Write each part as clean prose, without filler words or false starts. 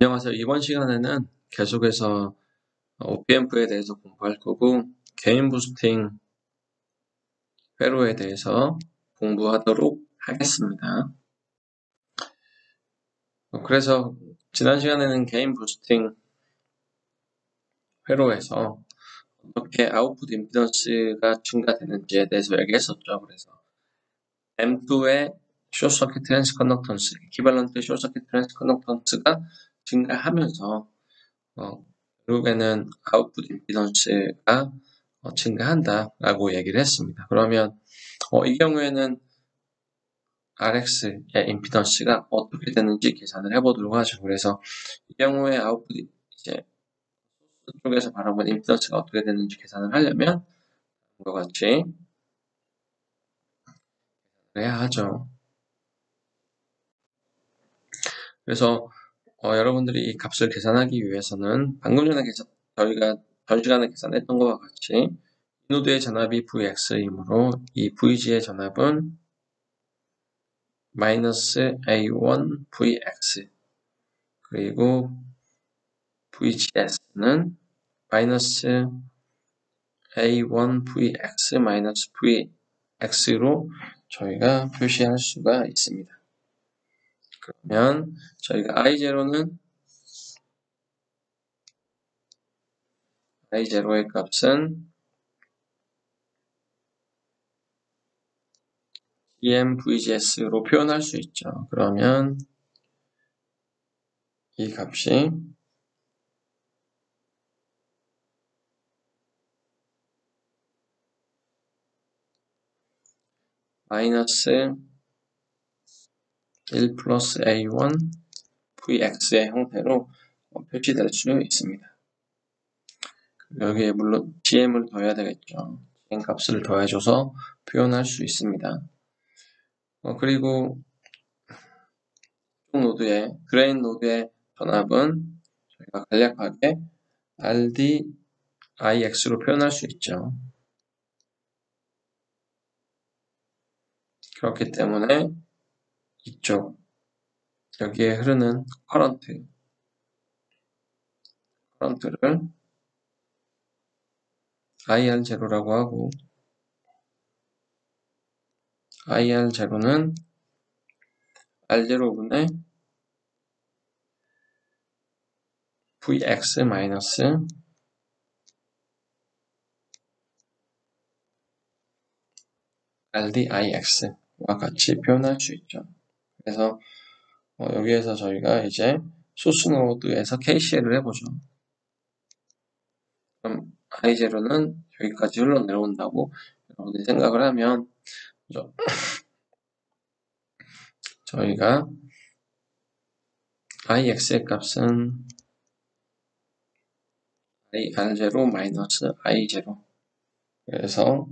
안녕하세요. 이번 시간에는 계속해서 OPMP에 대해서 공부할 거고, 게인 부스팅 회로에 대해서 공부하도록 하겠습니다. 그래서 지난 시간에는 게인 부스팅 회로에서 어떻게 아웃풋 임피던스가 증가되는지에 대해서 얘기했었죠. 그래서 M2의 숏서킷 트랜스 컨덕턴스, 이퀴발런트 숏서킷 트랜스 컨덕턴스가 증가하면서 결국에는 아웃풋 임피던스가 증가한다라고 얘기를 했습니다. 그러면 이 경우에는 RX의 임피던스가 어떻게 되는지 계산을 해보도록 하죠. 그래서 이 경우에 아웃풋 이제 소스 쪽에서 바라본 임피던스가 어떻게 되는지 계산을 하려면 이와 같이 해야 하죠. 그래서 여러분들이 이 값을 계산하기 위해서는 방금 전에 저희가 전 시간에 계산했던 것과 같이 이 노드의 전압이 Vx이므로 이 Vg의 전압은 마이너스 A1 Vx 그리고 VGS는 마이너스 A1 VX 마이너스 VX로 저희가 표시할 수가 있습니다. 그러면 저희가 I0의 값은 GM-VGS로 표현할 수 있죠. 그러면 이 값이 마이너스 1 플러스 A1 VX의 형태로 표시될 수 있습니다. 여기에 물론 GM을 더해야 되겠죠. GM 값을 더해줘서 표현할 수 있습니다. 그리고 드레인 노드의 전압은 저희가 간략하게 RDIX로 표현할 수 있죠. 그렇기 때문에 여기에 흐르는 커런트를 IR0라고 하고 IR0는 R0분의 VX 마이너스 RDIX와 같이 표현할 수 있죠. 그래서 여기에서 저희가 이제 소스 노드에서 KCL을 해보죠. 그럼 I0는 여기까지 흘러내려온다고 여러분들이 생각을 하면 저희가 IX의 값은 IR0 마이너스 I0 그래서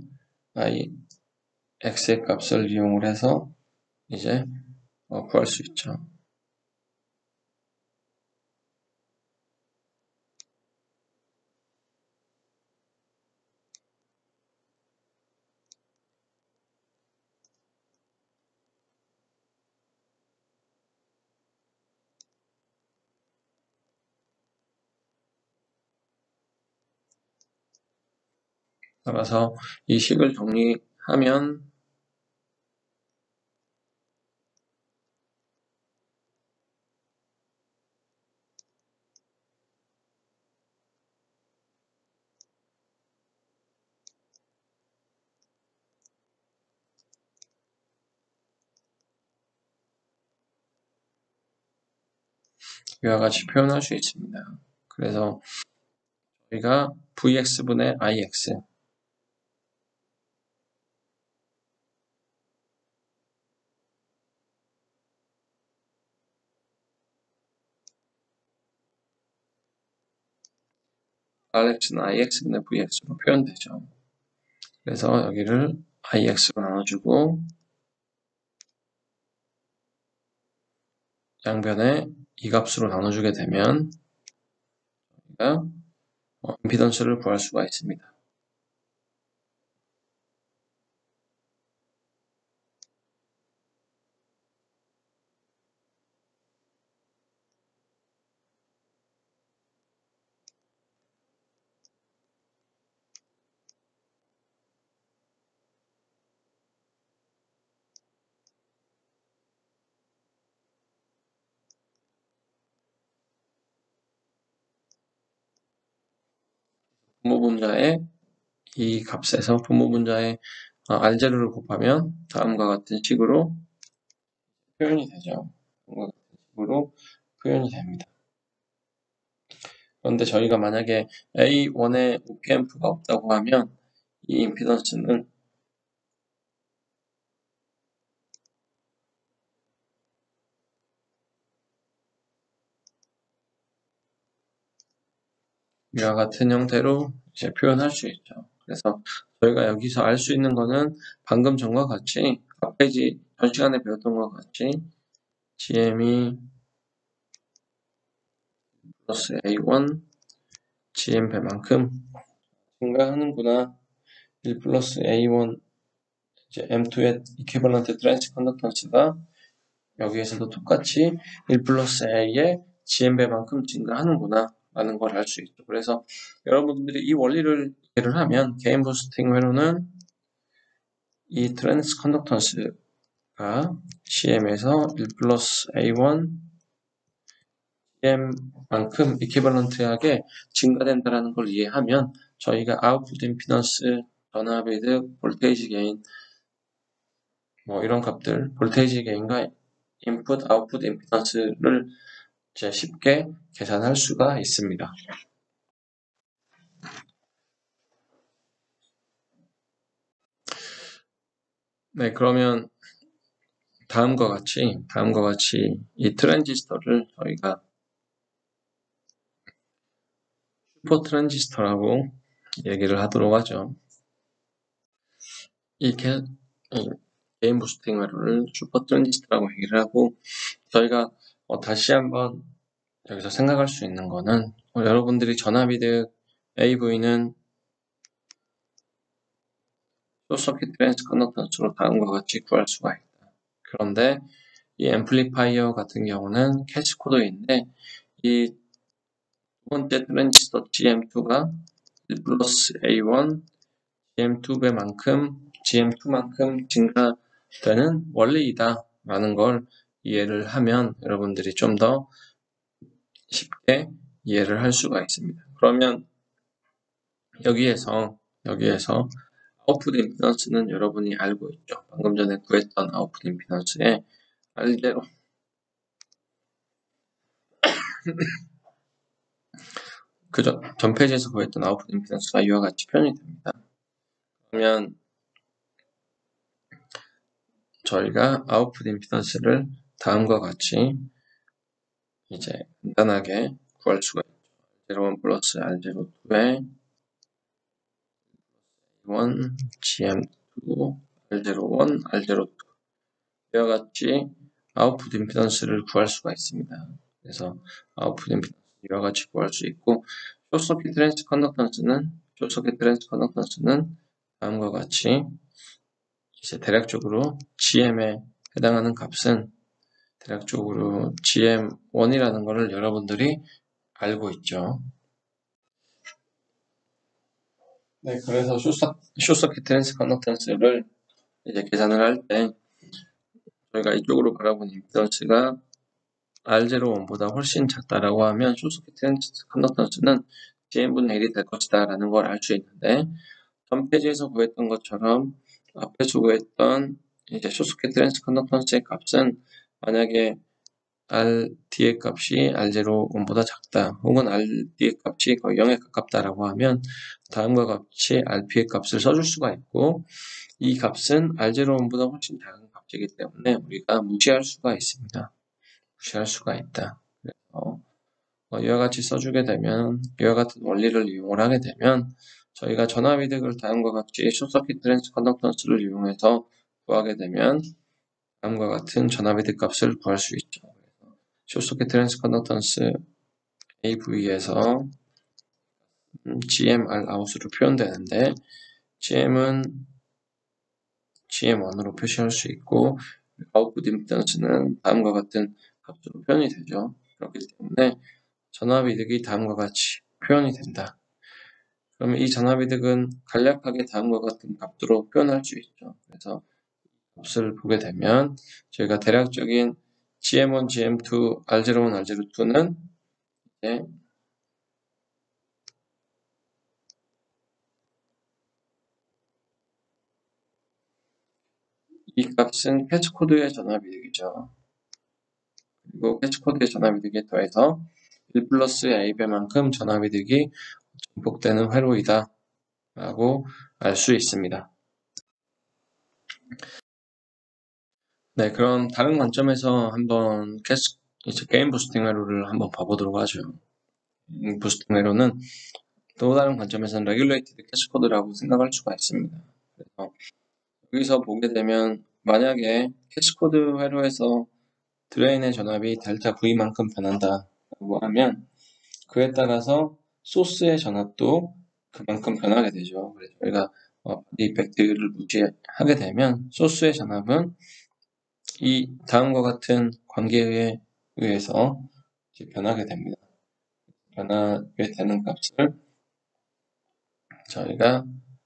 IX의 값을 이용을 해서 이제 구할 수 있죠. 따라서 이 식을 정리하면 이와 같이 표현할 수 있습니다. 그래서 저희가 VX분의 IX RX는 IX분의 VX로 표현되죠. 그래서 여기를 IX로 나눠주고 양변에 이 값으로 나눠주게 되면 저희가 임피던스를 구할 수가 있습니다. 분모분자의 이 값에서 분모분자의 R0를 곱하면 다음과 같은 식으로 표현이 되죠. 다음과 같은 식으로 표현이 됩니다. 그런데 저희가 만약에 A1에 OPM프가 없다고 하면 이 임피던스는 이와 같은 형태로 이제 표현할 수 있죠. 그래서 저희가 여기서 알 수 있는 거는 방금 전과 같이 앞에 전 시간에 배웠던 것과 같이 GM이 플러스 A1 GM 배만큼 증가하는구나. 1 플러스 A1 이제 M2의 이퀴벌런트 트랜스 컨덕턴스가 여기에서도 똑같이 1 플러스 A의 GM배만큼 증가하는구나 라는 걸 알 수 있죠. 그래서 여러분들이 이 원리를 이해를 하면 게인 부스팅 회로는 이 트랜스 컨덕턴스가 GM에서 1 플러스 A1 GM만큼 이퀴벌런트하게 증가된다는 걸 이해하면 저희가 아웃풋 임피던스, 전압이득, 볼테이지 게인 이런 값들, 볼테이지 게인과 인풋, 아웃풋 임피던스를 이제 쉽게 계산할 수가 있습니다. 네, 그러면 다음과 같이 이 트랜지스터를 저희가 슈퍼 트랜지스터라고 얘기를 하도록 하죠. 이 게인 부스팅 회로를 슈퍼 트랜지스터라고 얘기를 하고 저희가 다시 한번 여기서 생각할 수 있는 거는 여러분들이 전압이득 AV는 숏서킷 트랜스 컨덕턴스로 다음과 같이 구할 수가 있다. 그런데 이 앰플리파이어 같은 경우는 캐치 코드인데 이 두 번째 트랜지스터 GM2가 1 플러스 A1 GM2만큼 증가되는 원리이다 라는 걸 이해를 하면 여러분들이 좀 더 쉽게 이해를 할 수가 있습니다. 그러면 여기에서 아웃풋 임피던스는 여러분이 알고 있죠. 방금 전에 구했던 아웃풋 임피던스의 R대로 그죠? 전 페이지에서 구했던 아웃풋 임피던스가 이와 같이 표현이 됩니다. 그러면 저희가 아웃풋 임피던스를 다음과 같이 이제 간단하게 구할 수가 있죠. R01 플러스 R02에 R1 GM2 R01 R02 이와 같이 아웃풋 임피던스를 구할 수가 있습니다. 그래서 아웃풋 임피던스 이와 같이 구할 수 있고 숏서킷 트랜스 컨덕턴스는 다음과 같이 이제 대략적으로 GM에 해당하는 값은 대략적으로 GM1이라는 것을 여러분들이 알고 있죠. 네, 그래서 숏서킷 트랜스 컨덕턴스를 이제 계산을 할 때 저희가 이쪽으로 바라본 임피던스가 R01보다 훨씬 작다라고 하면 숏서킷 트랜스 컨덕턴스는 GM분의 1이 될 것이다 라는 걸 알 수 있는데 전 페이지에서 구했던 것처럼 앞에서 구했던 이제 숏서킷 트랜스 컨덕턴스의 값은 만약에 RD의 값이 R01보다 작다 혹은 RD의 값이 거의 0에 가깝다라고 하면 다음과 같이 RP의 값을 써줄 수가 있고 이 값은 R01보다 훨씬 작은 값이기 때문에 우리가 무시할 수가 있습니다. 무시할 수가 있다. 그래서 이와 같이 써주게 되면 이와 같은 원리를 이용을 하게 되면 저희가 전압이득을 다음과 같이 숏서킷 트랜스 컨덕턴스를 이용해서 구하게 되면 다음과 같은 전압이득 값을 구할 수 있죠. 숏서킷 트랜스 컨덕턴스 AV에서 GMR 아웃으로 표현되는데 GM은 GM1으로 표시할 수 있고 아웃풋 임피던스는 다음과 같은 값으로 표현이 되죠. 그렇기 때문에 전압이득이 다음과 같이 표현이 된다. 그러면 이 전압이득은 간략하게 다음과 같은 값으로 표현할 수 있죠. 그래서 값을 보게 되면 저희가 대략적인 GM1, GM2, R01, R02는 이제 이 값은 캐치코드의 전압이득이죠. 그리고 캐치코드의 전압이득에 더해서 1 플러스 A배만큼 전압이득이 증폭되는 회로이다 라고 알 수 있습니다. 네, 그럼 다른 관점에서 한번 이제 게임 부스팅 회로를 한번 봐보도록 하죠. 부스팅 회로는 또 다른 관점에서는 레귤레이티드 캐치코드라고 생각할 수가 있습니다. 그래서 여기서 보게 되면 만약에 캐치코드 회로에서 드레인의 전압이 델타 V만큼 변한다라고 하면 그에 따라서 소스의 전압도 그만큼 변하게 되죠. 그래서 저희가 바디 이펙트를 무시하게 되면 소스의 전압은 이 다음과 같은 관계에 의해서 변하게 됩니다. 변하게 되는 값을 저희가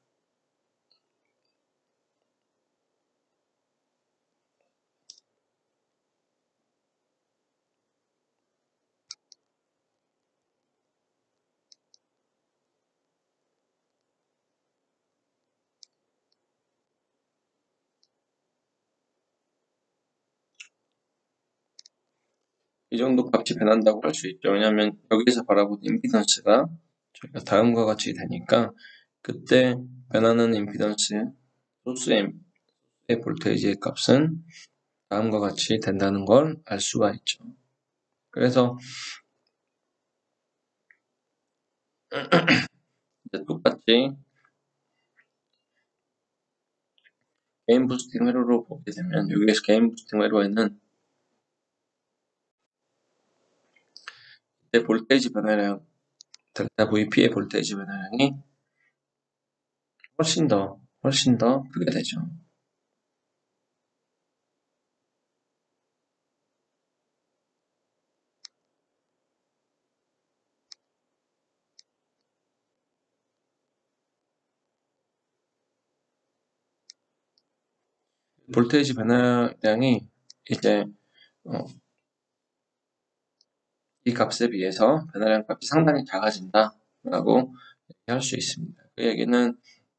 이 정도 값이 변한다고 할 수 있죠. 왜냐하면 여기에서 바라보는 임피던스가 저희가 다음과 같이 되니까 그때 변하는 임피던스 소스의 볼테이지의 값은 다음과 같이 된다는 걸 알 수가 있죠. 그래서 이제 똑같이 게임 부스팅 회로로 보게 되면 여기에서 게임 부스팅 회로에는 볼테이지 변화량 델타 VP의 볼테이지 변화량이 훨씬 더 크게 되죠. 볼테이지 변화량이 이제 이 값에 비해서 변화량 값이 상당히 작아진다라고 할 수 있습니다. 그 얘기는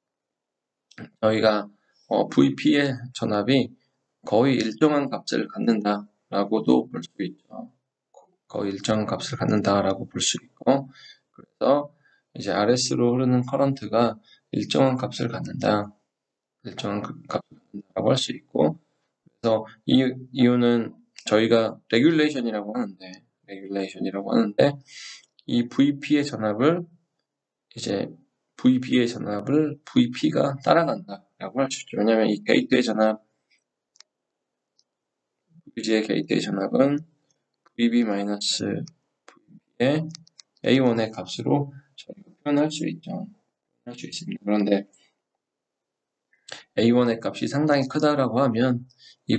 저희가 VP의 전압이 거의 일정한 값을 갖는다라고도 볼 수 있죠. 거의 일정한 값을 갖는다라고 볼 수 있고, 그래서 이제 RS로 흐르는 커런트가 일정한 값을 갖는다, 일정한 값을 갖는다라고 할 수 있고, 그래서 이 이유는 저희가 레귤레이션이라고 하는데, 이 VP의 전압을 이제 VB의 전압을 VP가 따라간다라고 할 수 있죠. 왜냐하면 이 게이트의 전압, VG의 게이트의 전압은 VB-VB의 A1의 값으로 저희가 표현할 수 있죠. 할 수 있습니다. 그런데 A1의 값이 상당히 크다라고 하면 이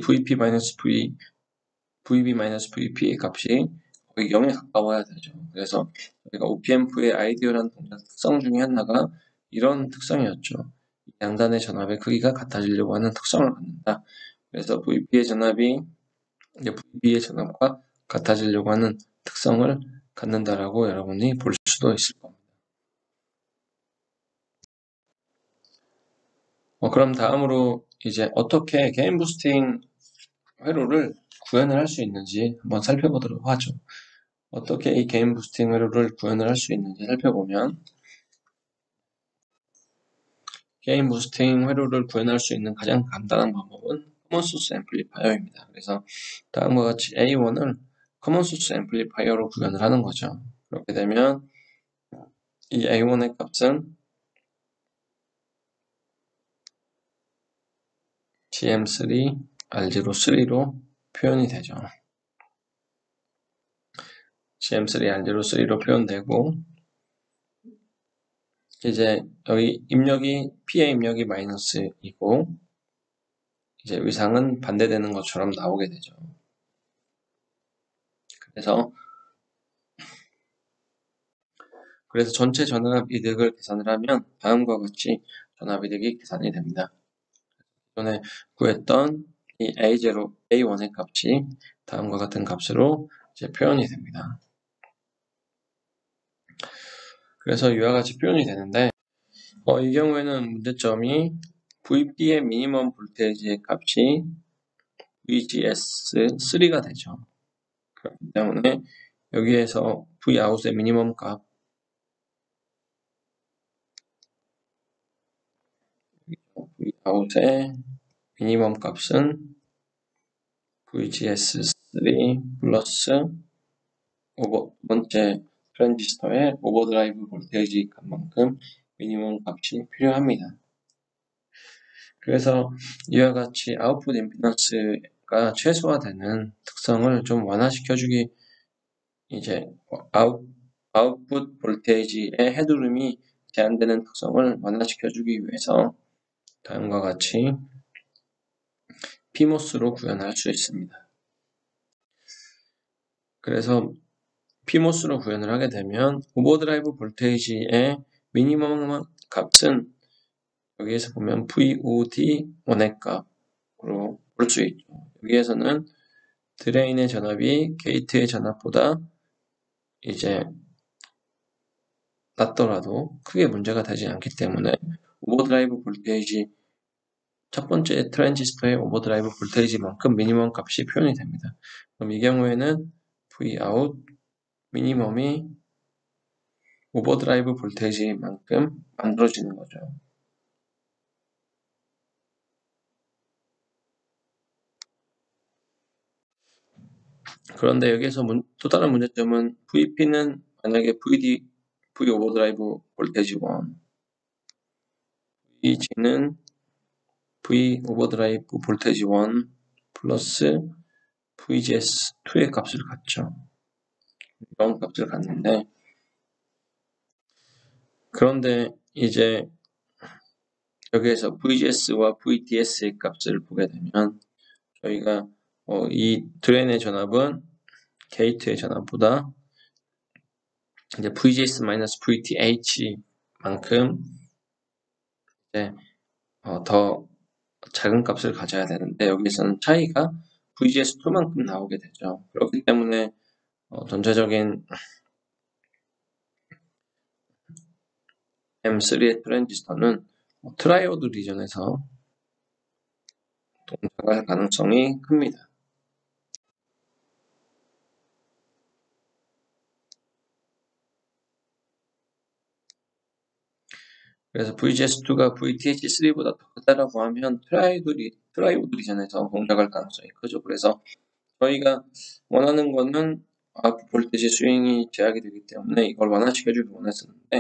VB-VP의 값이 거의 0에 가까워야 되죠. 그래서 저희가 OPM프의 아이디어라는 동작 특성 중에 하나가 이런 특성이었죠. 양단의 전압의 크기가 같아지려고 하는 특성을 갖는다. 그래서 VB의 전압과 같아지려고 하는 특성을 갖는다라고 여러분이 볼 수도 있을 겁니다. 그럼 다음으로 이제 어떻게 게임 부스팅 회로를 구현을 할 수 있는지 한번 살펴보도록 하죠. 어떻게 이 게임 부스팅 회로를 구현을 할 수 있는지 살펴보면 게임 부스팅 회로를 구현할 수 있는 가장 간단한 방법은 커먼 소스 앰플리파이어입니다. 그래서 다음과 같이 A1을 커먼 소스 앰플리파이어로 구현을 하는 거죠. 그렇게 되면 이 A1의 값은 GM3 R03로 표현이 되죠. GM3 R03로 표현되고 이제 여기 입력이 P의 입력이 마이너스이고 이제 위상은 반대되는 것처럼 나오게 되죠. 그래서 전체 전압 이득을 계산을 하면 다음과 같이 전압 이득이 계산이 됩니다. 전에 구했던 이 A0, A1의 값이 다음과 같은 값으로 이제 표현이 됩니다. 그래서 이와 같이 표현이 되는데 이 경우에는 문제점이 VB의 미니멈 볼테이지의 값이 VGS3가 되죠. 그렇기 때문에 여기에서 Vout의 미니멈 값, Vout의 미니멈 값은 VGS3 플러스 두 번째 트랜지스터의 오버드라이브 볼테이지 값만큼 미니멈 값이 필요합니다. 그래서 이와 같이 아웃풋 임피던스가 최소화되는 특성을 좀 완화시켜주기, 이제 아웃풋 볼테이지의 헤드룸이 제한되는 특성을 완화시켜주기 위해서 다음과 같이 PMOS로 구현할 수 있습니다. 그래서 PMOS로 구현을 하게 되면 오버드라이브 볼테이지의 미니멈 값은 여기에서 보면 VOD 원의 값으로 볼 수 있죠. 여기에서는 드레인의 전압이 게이트의 전압보다 이제 낮더라도 크게 문제가 되지 않기 때문에 오버드라이브 볼테이지, 첫 번째 트랜지스터의 오버드라이브 볼테이지만큼 미니멈 값이 표현이 됩니다. 그럼 이 경우에는 Vout 미니멈이 오버드라이브 볼테이지만큼 만들어지는 거죠. 그런데 여기서 또 다른 문제점은 VP는 만약에 V 오버드라이브 볼테이지 1, VG는 V 오버드라이브 볼테이지 1 플러스 VGS2의 값을 갖죠. 이런 값을 갖는데, 그런데 이제 여기에서 VGS와 VDS의 값을 보게 되면 저희가 이 드레인의 전압은 게이트의 전압보다 이제 VGS-VTH만큼 이제 더 작은 값을 가져야 되는데 여기서는 차이가 VGS2만큼 나오게 되죠. 그렇기 때문에 전체적인 M3의 트랜지스터는 트라이오드 리전에서 동작할 가능성이 큽니다. 그래서 VGS2가 VTH3보다 더 크다라고 하면 트라이오드 리전에서 동작할 가능성이 크죠. 그래서 저희가 원하는 거는 볼테이지 스윙이 제약이 되기 때문에 이걸 완화시켜주길 원했었는데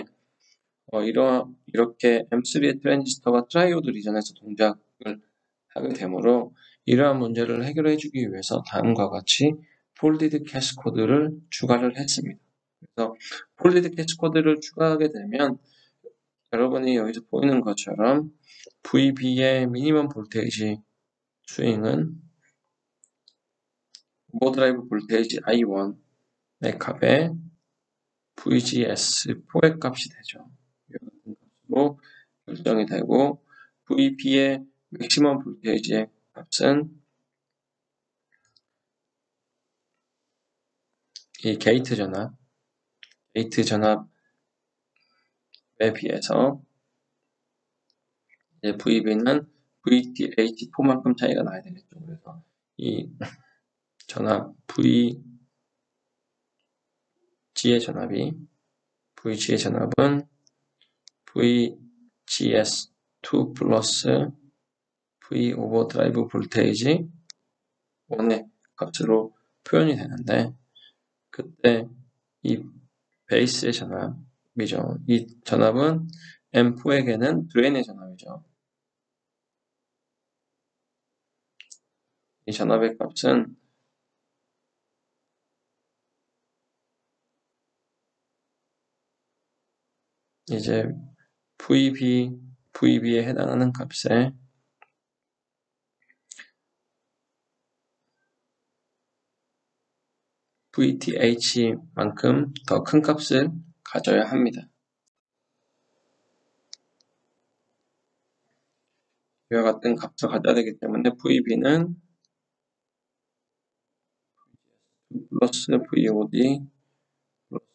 이렇게 M3의 트랜지스터가 트라이오드 리전에서 동작을 하게 되므로 이러한 문제를 해결해주기 위해서 다음과 같이 폴디드 캐스코드를 추가를 했습니다. 그래서 폴디드 캐스코드를 추가하게 되면 여러분이 여기서 보이는 것처럼 VB의 미니멈 볼테이지 스윙은 오버드라이브 볼테이지 I1의 값에 VGS4의 값이 되죠. 이런 값으로 결정이 되고 VB의 맥시멈 볼테이지의 값은 이 게이트 전압에 비해서 이제 VB는 VTH4만큼 차이가 나야 되겠죠. 그래서 이 전압 VG의 전압은 VGS2 플러스 V 오버드라이브 볼테이지 1의 값으로 표현이 되는데, 그때 이 베이스의 전압이죠. 이 전압은 M4에게는 드레인의 전압이죠. 이 전압의 값은 이제 VB에 해당하는 값에 VTH만큼 더 큰 값을 가져야 합니다. 이와 같은 값을 가져야 되기 때문에 VB는 플러스 VOD 플러스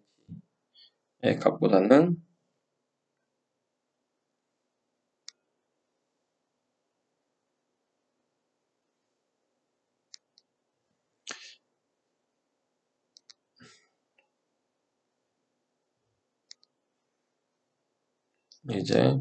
VTH의 값보다는 이제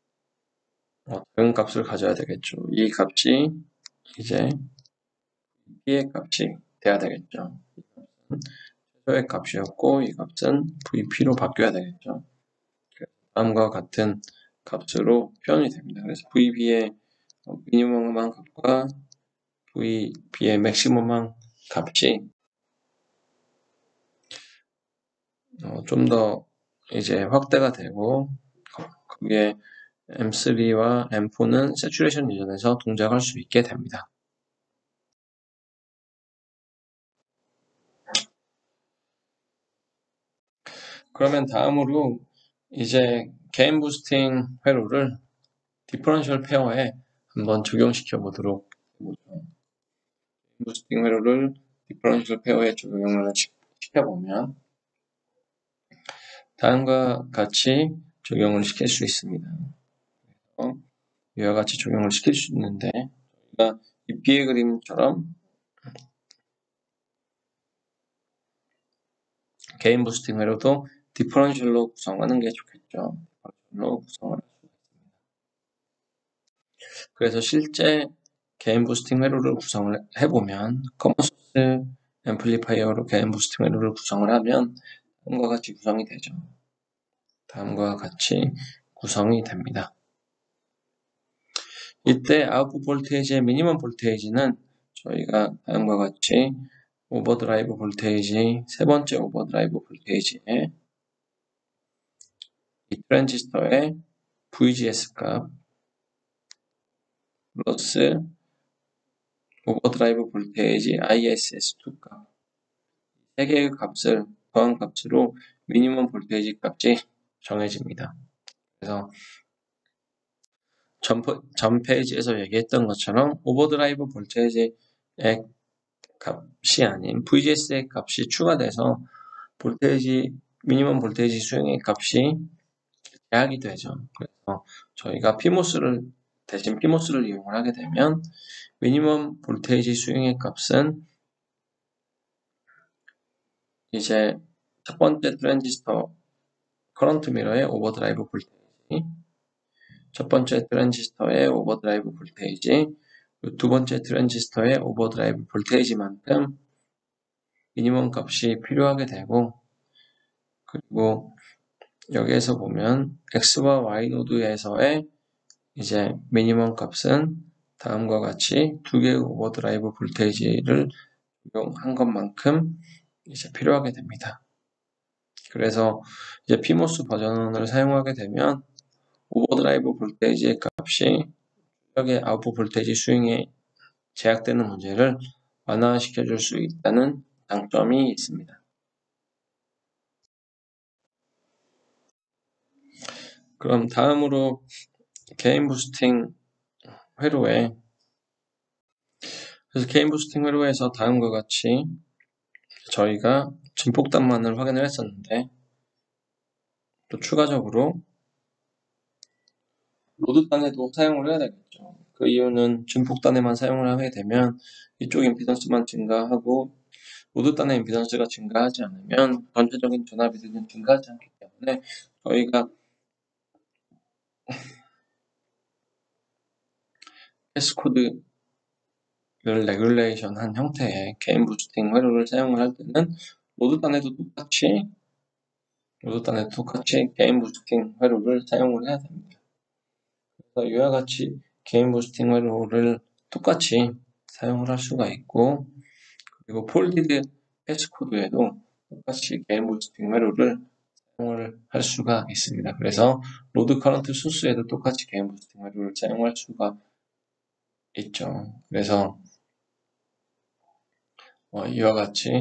다른 값을 가져야 되겠죠. 이 값이 이제 P의 값이 돼야 되겠죠. 최소의 값이었고 이 값은 VP로 바뀌어야 되겠죠. 다음과 같은 값으로 표현이 됩니다. 그래서 VB의 미니멈한 값과 VB의 맥시멈한 값이 좀 더 이제 확대가 되고 그게 M3와 M4는 세츄레이션 리전에서 동작할 수 있게 됩니다. 그러면 다음으로 이제 게인 부스팅 회로를 디퍼런셜 페어에 한번 적용시켜 보도록 해보죠. 게인 부스팅 회로를 디퍼런셜 페어에 적용을 시켜보면 다음과 같이 적용을 시킬 수 있습니다. 이와 같이 적용을 시킬 수 있는데 저희가 이 B의 그림처럼 게인 부스팅 회로도 디퍼런셜로 구성하는 게 좋겠죠. 디퍼런셜로 구성을 할 수 있습니다. 그래서 실제 게인 부스팅 회로를 구성을 해보면 커먼 소스 앰플리파이어로 게인 부스팅 회로를 구성을 하면 다음과 같이 구성이 되죠. 다음과 같이 구성이 됩니다. 이때 아웃풋 볼테이지의 미니멈 볼테이지는 저희가 다음과 같이 오버드라이브 볼테이지, 세 번째 오버드라이브 볼테이지에 이 트랜지스터의 VGS 값 플러스 오버드라이브 볼테이지 ISS2 값, 세 개의 값을 더한 값으로 미니멈 볼테이지 값이 정해집니다. 그래서 전 페이지에서 얘기했던 것처럼 오버드라이브 볼테이지의 값이 아닌 VGS의 값이 추가돼서 미니멈 볼테이지 수용의 값이 제약이 되죠. 그래서 저희가 대신 PMOS를 이용을 하게 되면 미니멈 볼테이지 수용의 값은 이제 첫 번째 트랜지스터 커런트 미러의 오버드라이브 볼테이지, 첫 번째 트랜지스터의 오버드라이브 볼테이지, 두 번째 트랜지스터의 오버드라이브 볼테이지만큼 미니멈 값이 필요하게 되고, 그리고 여기에서 보면 X와 Y 노드에서의 이제 미니멈 값은 다음과 같이 두 개의 오버드라이브 볼테이지를 적용한 것만큼 이제 필요하게 됩니다. 그래서 이제 PMOS 버전을 사용하게 되면 오버드라이브 볼테이지의 값이 출력의 아웃풋 볼테이지 스윙에 제약되는 문제를 완화시켜 줄 수 있다는 장점이 있습니다. 그럼 다음으로 게인 부스팅 회로에 그래서 게인 부스팅 회로에서 다음과 같이 저희가 증폭단만을 확인을 했었는데 또 추가적으로 로드단에도 사용을 해야 되겠죠. 그 이유는 증폭단에만 사용을 하게 되면 이쪽 임피던스만 증가하고 로드단의 임피던스가 증가하지 않으면 전체적인 전압이득은 증가하지 않기 때문에 저희가 패스코드를 레귤레이션 한 형태의 게인 부스팅 회로를 사용을 할 때는 로드단에도 똑같이 게인 부스팅 회로를 사용을 해야 됩니다. 그래서 이와 같이 게인 부스팅 회로를 똑같이 사용을 할 수가 있고, 그리고 폴디드 패스코드에도 똑같이 게인 부스팅 회로를 사용을 할 수가 있습니다. 그래서 로드 커런트 소스에도 똑같이 게인 부스팅 회로를 사용할 수가 있죠. 그래서 이와 같이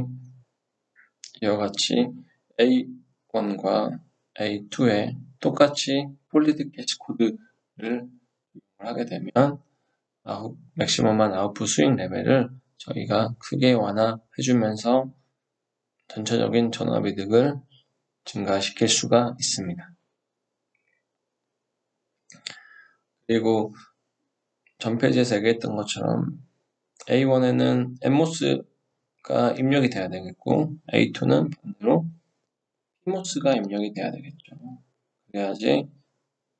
A1과 A2에 똑같이 폴리드 패스코드를 하게 되면 맥시멈한 아웃풋 스윙 레벨을 저희가 크게 완화해주면서 전체적인 전압이득을 증가시킬 수가 있습니다. 그리고 전 페이지에서 얘기했던 것처럼 A1에는 NMOS가 입력이 돼야 되겠고 A2는 반대로 PMOS가 입력이 돼야 되겠죠. 그래야지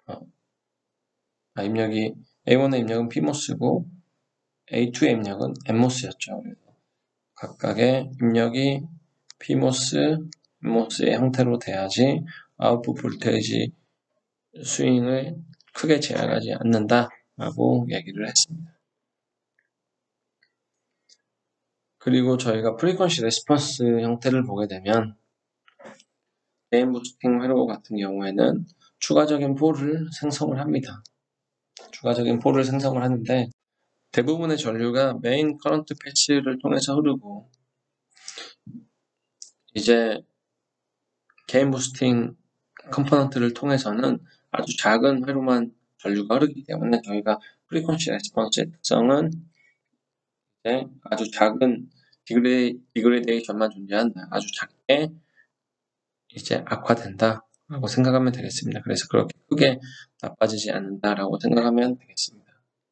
입력이 A1의 입력은 PMOS고 A2의 입력은 NMOS였죠. 그래서 각각의 입력이 PMOS, NMOS의 형태로 돼야지 아웃풋 볼테이지 스윙을 크게 제약하지 않는다라고 얘기를 했습니다. 그리고 저희가 프리퀀시 레스폰스 형태를 보게 되면 게인 부스팅 회로 같은 경우에는 추가적인 폴을 생성을 합니다. 추가적인 폴을 생성을 하는데 대부분의 전류가 메인 커런트 패치를 통해서 흐르고 이제 게인 부스팅 컴포넌트를 통해서는 아주 작은 회로만 전류가 흐르기 때문에 저희가 프리퀀시 레스폰스의 특성은 이제 아주 작은 디그레데이션만 존재한다. 아주 작게 이제 악화된다라고 생각하면 되겠습니다. 그래서 그렇게 크게 나빠지지 않는다라고 생각하면 되겠습니다.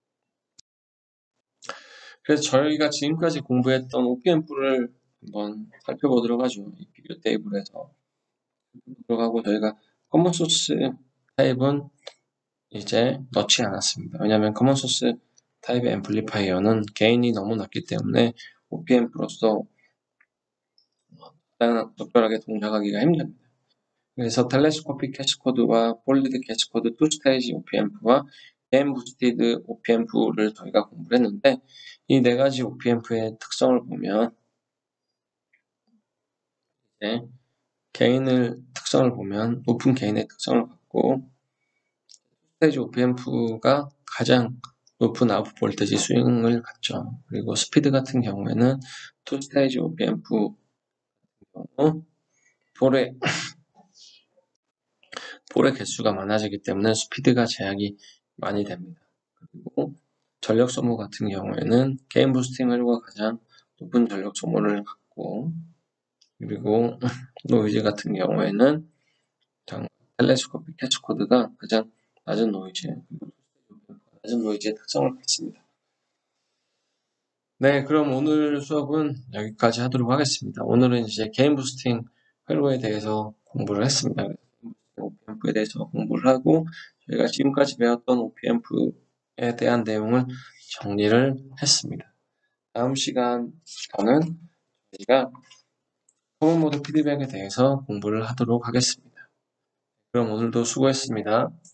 그래서 저희가 지금까지 공부했던 OPM프를 한번 살펴보도록 하죠. 이 비교 테이블에서 들어가고 저희가 커먼 소스 타입은 이제 넣지 않았습니다. 왜냐하면 커먼 소스 타입의 앰플리파이어는 게인이 너무 낮기 때문에 OPM프로서 적절하게 동작하기가 힘듭니다. 그래서 텔레스코픽 캐치코드와 폴리드 캐치코드 투 스테이지 OPM프와 게인 부스티드 OPM프를 저희가 공부를 했는데 이 네 가지 OPM프의 특성을 보면 이제 특성을 보면 높은 게인의 특성을 갖고 스테이지 OPM프가 가장 높은 아웃풋 볼테지 스윙을 갖죠. 그리고 스피드 같은 경우에는 투 스테이지 OPM프 경우 볼의 개수가 많아지기 때문에 스피드가 제약이 많이 됩니다. 그리고 전력 소모 같은 경우에는 게인 부스팅 회로가 가장 높은 전력 소모를 갖고 그리고 노이즈 같은 경우에는 텔레스코픽 캐치코드가 가장 낮은 노이즈의 특성을 갖습니다. 네, 그럼 오늘 수업은 여기까지 하도록 하겠습니다. 오늘은 이제 게인 부스팅 회로에 대해서 공부를 했습니다. OPM프에 대해서 공부를 하고 저희가 지금까지 배웠던 OPM프에 대한 내용을 정리를 했습니다. 다음 시간부터는 저희가 커먼 모드 피드백에 대해서 공부를 하도록 하겠습니다. 그럼 오늘도 수고했습니다.